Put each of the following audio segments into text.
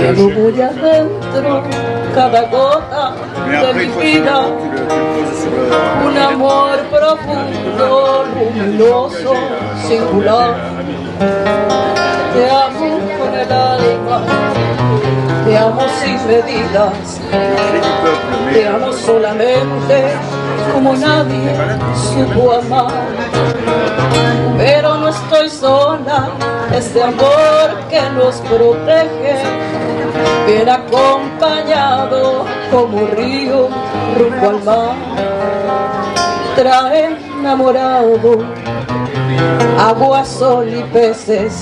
Llevo muy adentro cada gota de mi vida, un amor profundo, luminoso, singular. Te amo con el alma, te amo sin medidas, te amo solamente como nadie supo amar. Pero no estoy sola, este amor que nos protege, bien acompañado como río rumbo al mar. Trae enamorado agua, sol y peces,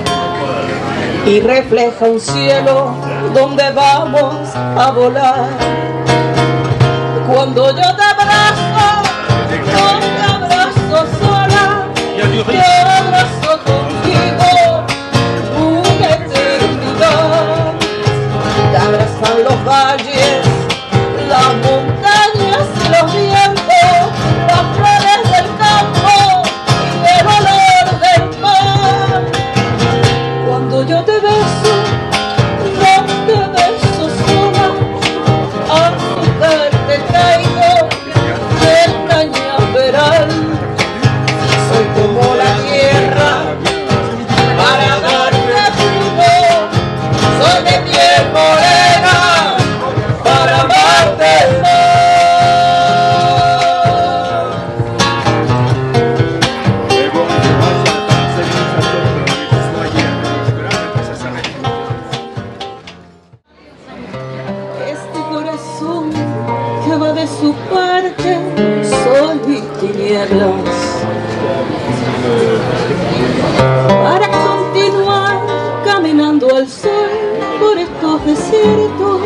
y refleja un cielo donde vamos a volar. Cuando yo te abrazo, no te abrazo sola, te abrazo contigo una eternidad. Te abrazan los valles, las montañas y los vientos, las flores del campo y el olor del mar. Cuando yo te beso, no te beso sola, azúcar te traigo del cañaveral. Soy como la tierra para darte fruto, soy de piel morena para amarte más. Este corazón que va de su parte, sol y tinieblas, para continuar caminando al sol por estos desiertos,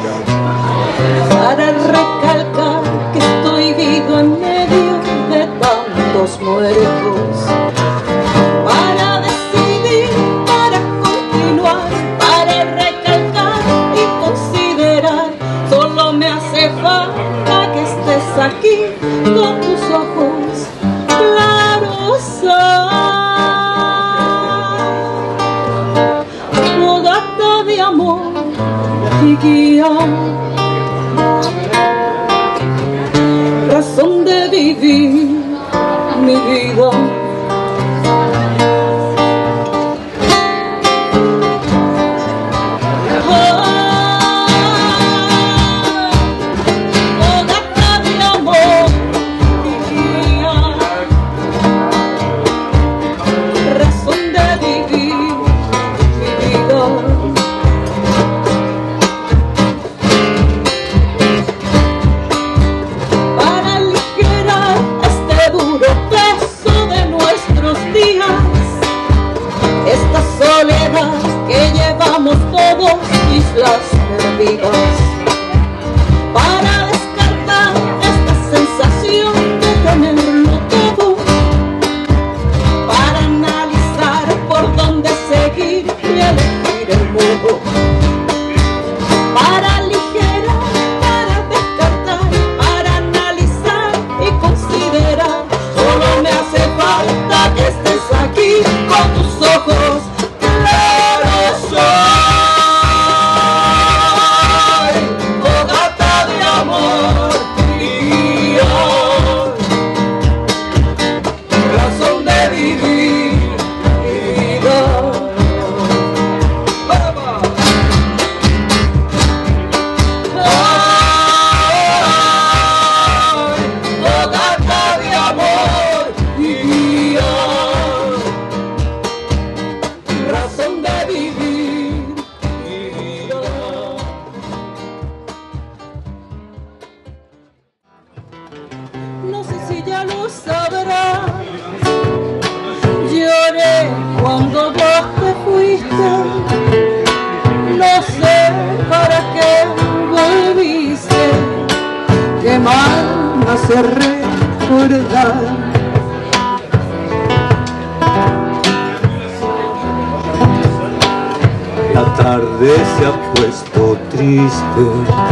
para recalcar que estoy vivo en medio de tantos muertos, para decidir, para continuar, para recalcar y considerar. Solo me hace falta que estés aquí con tus ojos claros. Fogata de amor y guía, razón de vivir mi vida. Fogata de amor y guía, razón de vivir mi vida. Para aligerar este duro peso de nuestros días, esta soledad que llevamos todos, islas perdidas, para descartar esta sensación de tenerlo todo, para analizar por dónde seguir y elegir el modo, para aligerar, para descartar, para analizar y considerar. Solo me hace falta que estés aquí con tus ojos claros. Soy fogata de amor y guía, razón de vivir mi vida. Fogata de amor y guía, razón de vivir mi vida. No sé si ya lo sabrás, lloré cuando vos te fuiste, no sé para qué volviste, qué mal me hace recordar. La tarde se ha puesto triste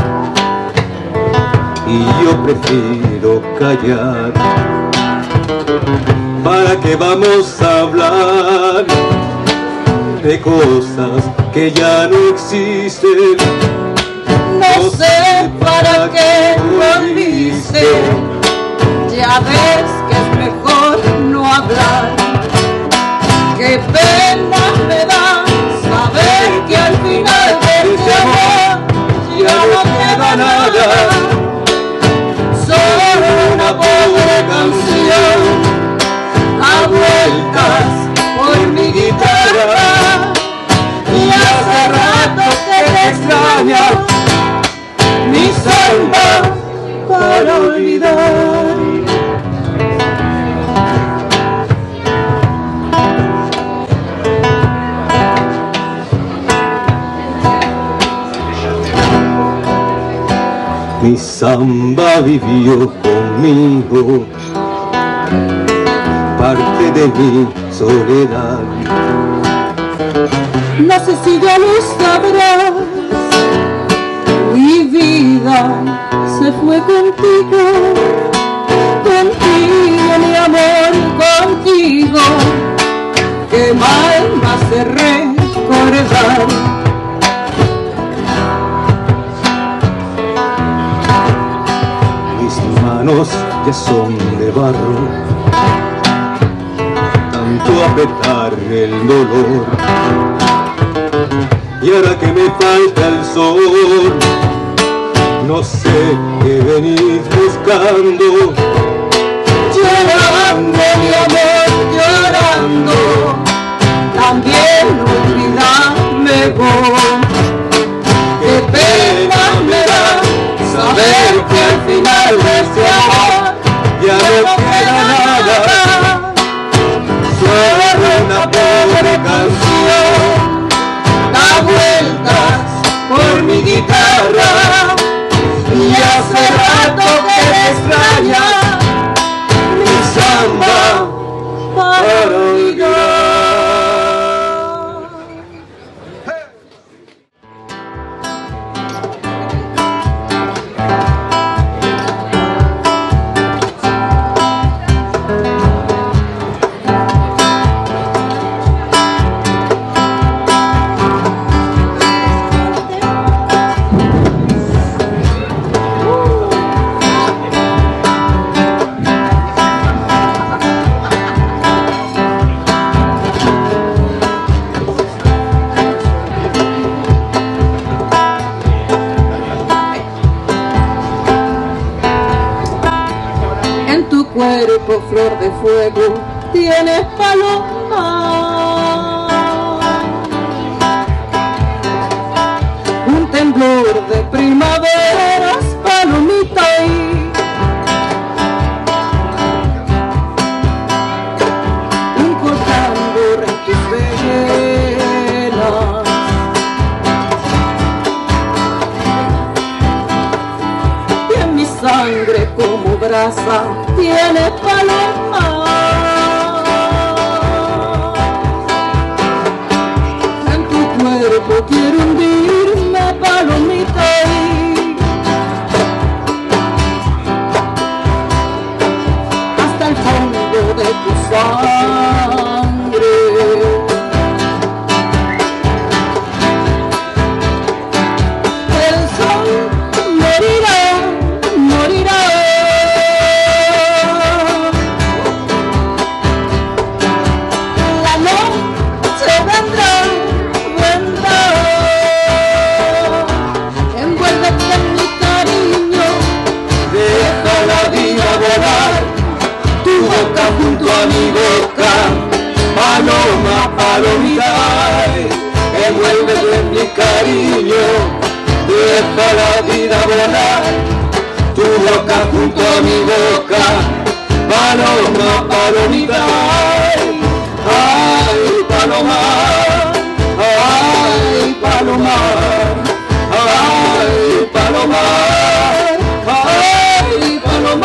y yo prefiero callar. ¿Para qué vamos a hablar de cosas que ya no existen. No sé para qué volviste, ya ves que es mejor no hablar. Qué pena me da saber que al final de este amor ya no queda nada. Solo una pobre canción a vueltas por mi guitarra. Y hace rato que te extraña mi samba para olvidar. Mi samba vivió conmigo, parte de mi soledad. No sé si ya lo sabrás, mi vida se fue contigo, contigo mi amor, contigo, que mal me hace recordar. Mis manos ya son de barro, tanto apretar el dolor. Y ahora que me falta el sol, no sé qué venís buscando. Llorando mi amor, llorando, también olvídame vos. Qué pena me da saber que al final de este amor Ya no queda nada, solo una pobre canción da vueltas por mi guitarra. Y hace rato que te extraña mi samba para olvidar. Cuerpo, flor de fuego, tienes paloma. Un temblor de primaveras, palomita ahí. Un cortando en tus venas. Y en mi sangre como brasa tiene paloma. En tu cuerpo quiero hundirme, palomita ahí. Hasta el fondo de tu sangre. El sol morirá, morirá. Junto a mi boca, paloma, palomita, envuélvete en mi cariño, deja la vida volar. Tu boca junto a mi boca, paloma, palomita, ay, paloma, ay, paloma, ay, paloma, ay, paloma.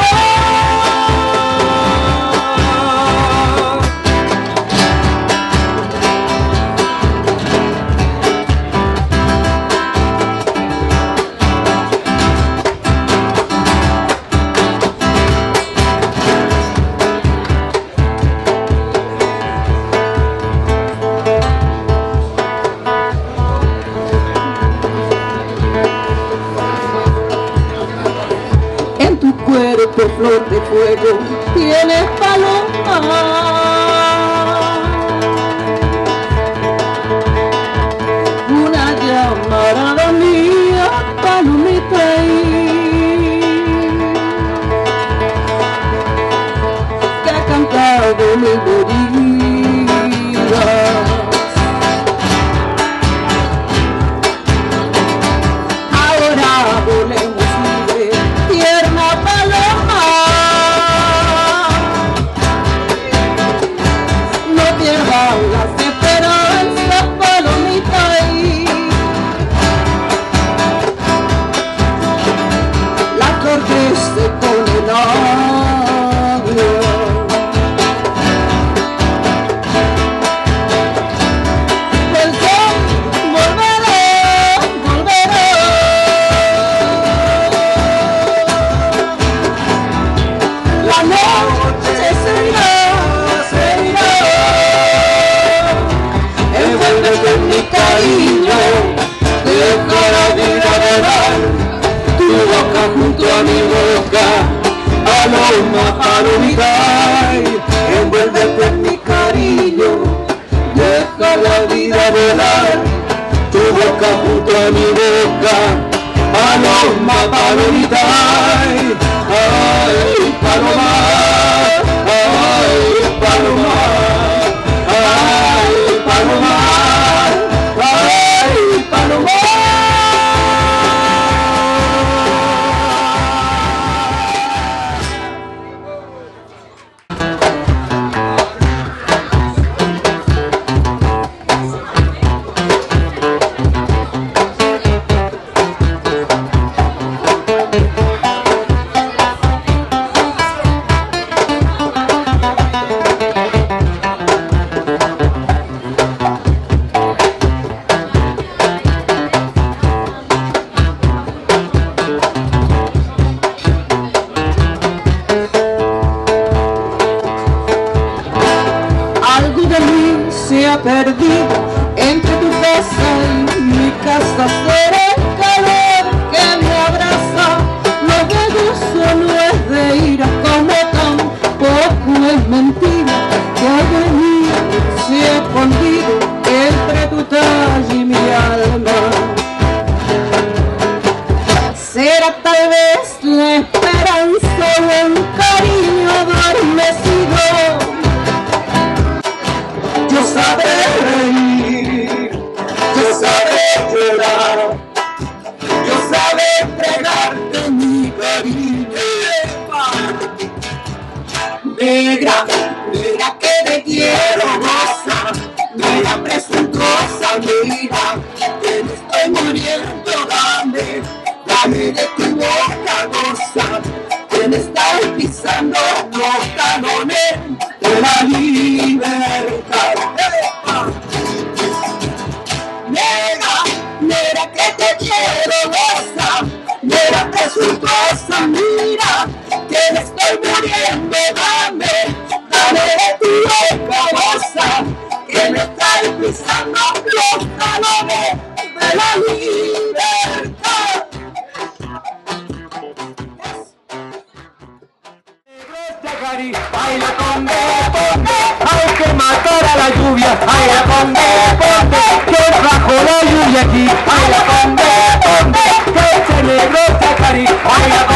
flor de fuego, tienes paloma. Una llamarada mía, palomita que ha cantado mi herida. Ahora volemos libre, tierna paloma. No pierdas las esperanzas, palomita. La flor crece con el agua. El sol volverá, volverá. La noche se irá, se irá. Envuélvete en mi cariño, deja la vida volar. Tu boca junto a mi boca, paloma, palomita. Envuélvete en mi cariño, deja la vida volar. Tu boca junto a mi boca, paloma, palomita. Ay, paloma, ay, paloma, ay, paloma, ay, paloma. Algo de mí se ha perdido entre tu casa y mi casa. Será el calor que me abraza. Lo que gozo no es de ira, como tampoco es mentira. Que de mí se ha escondido entre tu talle y mi alma. Será tal vez la esperanza o un cariño adormecido. Yo sabré reír, yo sabré llorar, yo sabré entregarte mi cariño. Negra, negra que te quiero, goza, negra presuntuosa, mira, que me estoy muriendo, dame de tu boca, goza, que me estás pisando los talones de la libertad. Negra, negra que te quiero, goza, negra presuntuosa, mira, que me estoy muriendo, dame de tu boca, goza, que me estás pisando los talones de la libertad. Baila con deporte, hay que matar a la lluvia. Baila con deporte, que bajo la lluvia aquí. Baila con deporte, que ese negro Chacari. Baila con